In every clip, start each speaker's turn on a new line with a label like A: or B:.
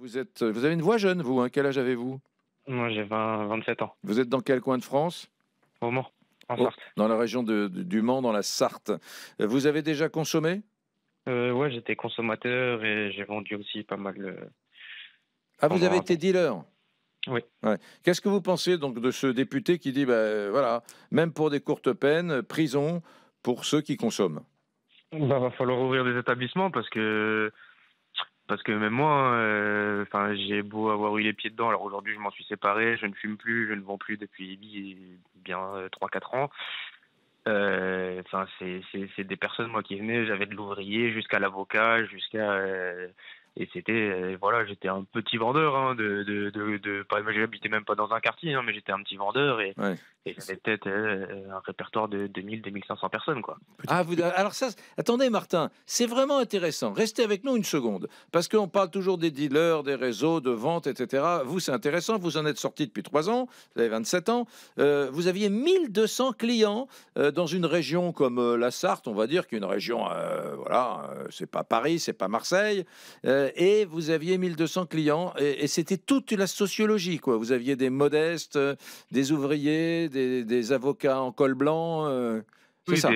A: Vous avez une voix jeune, vous, hein. Quel âge avez-vous?
B: Moi, j'ai 27 ans.
A: Vous êtes dans quel coin de France?
B: Au Mans, en
A: Oh,
B: Sarthe.
A: dans la région du Mans, dans la Sarthe. Vous avez déjà consommé?
B: Ouais, j'étais consommateur et j'ai vendu aussi pas mal
A: Ah, vous
B: pendant
A: avez
B: un
A: été
B: temps.
A: dealer?
B: Oui.
A: Ouais. Qu'est-ce que vous pensez donc de ce député qui dit, voilà, même pour des courtes peines, prison pour ceux qui consomment?
B: Bah, va falloir ouvrir des établissements parce que même moi, enfin, j'ai beau avoir eu les pieds dedans. Alors aujourd'hui, je m'en suis séparé, je ne fume plus, je ne vends plus depuis bien 3-4 ans. Enfin, c'est des personnes, moi, qui venaient, j'avais de l'ouvrier jusqu'à l'avocat, et c'était, voilà, j'étais un petit vendeur, hein, pas, moi, j'habitais même pas dans un quartier, hein, mais j'étais un petit vendeur
A: Ouais.
B: et j'avais peut-être un répertoire de 2000-2500 personnes, quoi.
A: Ah, alors ça, attendez Martin, c'est vraiment intéressant. Restez avec nous une seconde, parce qu'on parle toujours des dealers, des réseaux de vente, etc. Vous, c'est intéressant, vous en êtes sorti depuis 3 ans, vous avez 27 ans. Vous aviez 1200 clients dans une région comme la Sarthe, on va dire, qui est une région, voilà, c'est pas Paris, c'est pas Marseille, et vous aviez 1200 clients, et c'était toute la sociologie, quoi. Vous aviez des modestes, des ouvriers, des avocats en col blanc, c'est
B: Oui,
A: ça.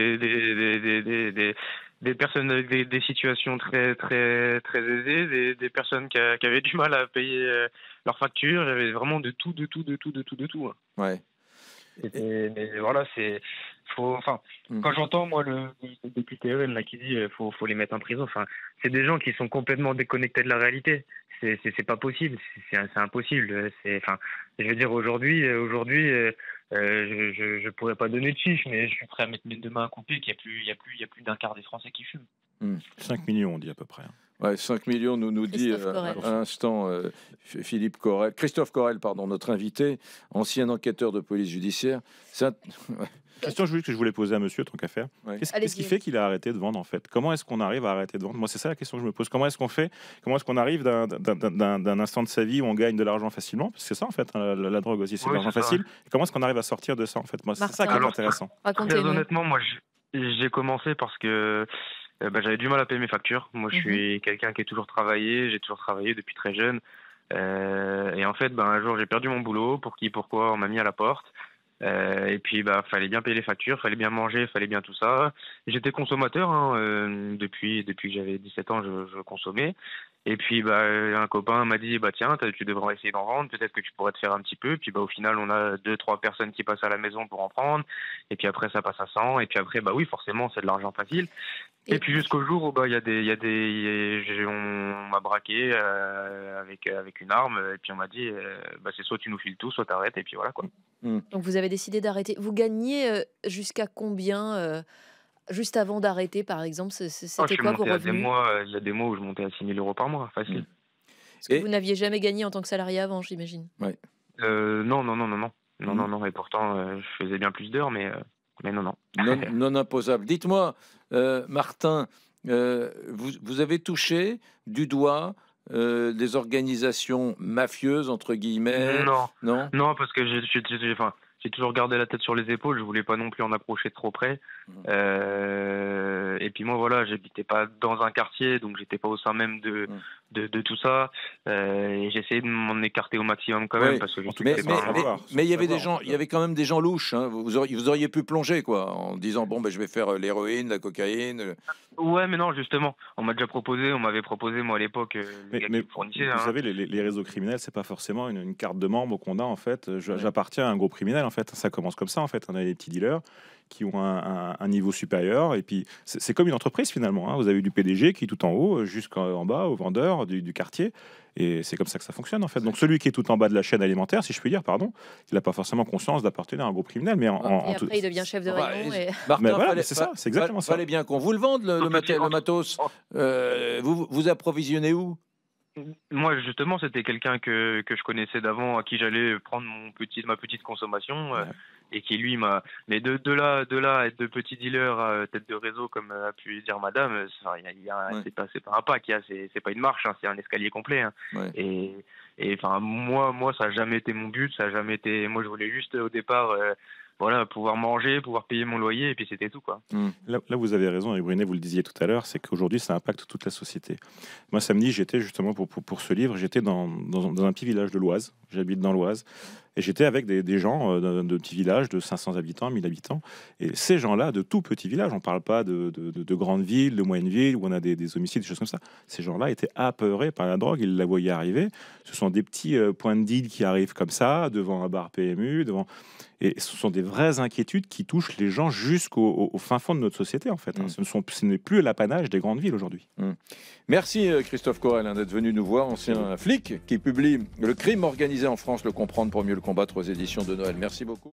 B: des personnes avec des situations très, très, très aisées, des personnes qui avaient du mal à payer leurs factures. J'avais vraiment de tout, de tout, de tout, de tout, de tout, hein.
A: Ouais.
B: Mais voilà, enfin,
A: Mmh.
B: quand j'entends, moi, le député RN, là, qui dit faut les mettre en prison, enfin, c'est des gens qui sont complètement déconnectés de la réalité. C'est pas possible, c'est impossible. Enfin, je veux dire, aujourd'hui, je pourrais pas donner de chiffres, mais je suis prêt à mettre mes deux mains à couper qu'il y a plus d'un quart des Français qui fument.
A: Mmh.
C: 5 millions, on dit à peu près, hein.
A: Ouais, 5 millions, nous dit
D: Christophe Correll.
A: à l'instant Philippe Correll, Christophe Correll, pardon, notre invité, ancien enquêteur de police judiciaire. C'est un- ouais,
C: Question que je voulais poser à monsieur, tant qu'à faire.
A: ouais.
C: Qu'est-ce qui
D: Allez-y.
C: fait qu'il a arrêté de vendre, en fait? Comment est-ce qu'on arrive à arrêter de vendre? Moi, c'est ça la question que je me pose. Comment est-ce qu'on fait? Comment est-ce qu'on arrive d'un instant de sa vie où on gagne de l'argent facilement? Parce que c'est ça, en fait, hein, la drogue aussi, c'est de
B: Oui,
C: l'argent
B: c'est ça.
C: facile. Et comment est-ce qu'on arrive à sortir de ça, en fait? Moi, c'est ça qui est
D: Martin.
C: intéressant.
B: Très
D: Racontez-nous.
B: honnêtement, moi, j'ai commencé parce que j'avais du mal à payer mes factures. Moi, je
D: Mhm.
B: suis quelqu'un qui a toujours travaillé. J'ai toujours travaillé depuis très jeune. Et en fait, un jour, j'ai perdu mon boulot. Pour qui, pourquoi, on m'a mis à la porte. Et puis, fallait bien payer les factures, fallait bien manger, fallait bien tout ça. J'étais consommateur, hein, depuis que j'avais 17 ans, je consommais. Et puis, un copain m'a dit, tiens, tu devrais essayer d'en vendre, peut-être que tu pourrais te faire un petit peu. Puis, au final, on a 2-3 personnes qui passent à la maison pour en prendre. Et puis après, ça passe à 100. Et puis après, oui, forcément, c'est de l'argent facile. Et
D: Et-
B: puis jusqu'au jour où on m'a braqué avec une arme. Et puis on m'a dit, c'est soit tu nous files tout, soit t'arrêtes. Et puis voilà, quoi.
A: Mmh.
D: Donc vous avez décidé d'arrêter. Vous gagnez jusqu'à combien juste avant d'arrêter, par exemple?
B: Je
D: C'était
B: suis
D: quoi vos
B: monté à des
D: revenus?
B: mois, il y a des mois où je montais à 6 000 € par mois, facile.
D: Parce que
A: Et-
D: vous n'aviez jamais gagné en tant que salarié avant, j'imagine.
A: Ouais.
B: Non, non, non, non, non. Non,
A: Mmh.
B: non, non. Et pourtant, je faisais bien plus d'heures, mais non, non.
A: Non imposable. Dites-moi, Martin, vous avez touché du doigt des organisations mafieuses, entre guillemets,
B: Non,
A: non?
B: non, parce que enfin, j'ai toujours gardé la tête sur les épaules. Je voulais pas non plus en approcher trop près.
A: Mhm.
B: Et puis moi, voilà, j'habitais pas dans un quartier, donc j'étais pas au sein même de tout ça. Et j'essayais de m'en écarter au maximum quand même,
A: Oui,
B: parce que je
C: en
B: sais
C: tout
B: que
C: cas,
B: c'est
C: sans
B: pas
C: savoir.
A: mais il y avait des
C: savoir, en
A: gens,
C: tout
A: il y
C: cas.
A: avait quand même des gens louches, hein. Vous auriez pu plonger, quoi, en disant, bon, je vais faire l'héroïne, la cocaïne.
B: Ouais, mais non, justement, on m'avait proposé, moi, à l'époque, le
C: Mais,
B: gars qui
C: mais
B: me fournissait,
C: vous
B: hein.
C: savez, les réseaux criminels, c'est pas forcément une carte de membre qu'on a, en fait.
A: Ouais.
C: J'appartiens à un groupe criminel, en fait. Ça commence comme ça, en fait. On a des petits dealers qui ont un niveau supérieur. Et puis, c'est comme une entreprise, finalement, hein. Vous avez du PDG qui est tout en haut, jusqu'en bas, au vendeur du quartier. Et c'est comme ça que ça fonctionne, en fait. Donc, celui qui est tout en bas de la chaîne alimentaire, si je puis dire, pardon, il n'a pas forcément conscience d'appartenir à un groupe criminel. Mais
D: Et après, il devient chef de
A: Enfin,
D: rayon.
A: Martin,
C: Mais voilà, mais c'est ça, c'est exactement ça.
A: Fallait bien qu'on vous le vende, le matos. Vous approvisionnez où?
B: Moi, justement, c'était quelqu'un que je connaissais d'avant, à qui j'allais prendre ma petite consommation,
C: Ouais.
B: et qui lui m'a. Mais de là à être de petit dealer à tête de réseau, comme a pu dire Madame,
A: Ouais.
B: c'est pas un pack, c'est pas une marche, hein, c'est un escalier complet, hein.
A: Ouais.
B: Et enfin, moi, ça a jamais été mon but, ça a jamais été. Moi, je voulais juste au départ voilà, pouvoir manger, pouvoir payer mon loyer, et puis c'était tout, quoi.
C: Là, vous avez raison, et Brunet, vous le disiez tout à l'heure, c'est qu'aujourd'hui, ça impacte toute la société. Moi, samedi, j'étais justement pour ce livre, j'étais dans un petit village de l'Oise. J'habite dans l'Oise. Et j'étais avec des gens de petits villages de 500 habitants, 1000 habitants. Et ces gens-là, de tout petits villages, on ne parle pas de grandes villes, de moyennes villes, où on a des homicides, des choses comme ça. Ces gens-là étaient apeurés par la drogue, ils la voyaient arriver. Ce sont des petits points de deal qui arrivent comme ça, devant un bar PMU, devant... Et ce sont des vraies inquiétudes qui touchent les gens jusqu'au fin fond de notre société, en fait. Ce n'est plus l'apanage des grandes villes aujourd'hui.
A: Merci Christophe Corel d'être venu nous voir, ancien flic qui publie Le crime organisé en France, le comprendre pour mieux le combattre aux éditions de Noël. Merci beaucoup.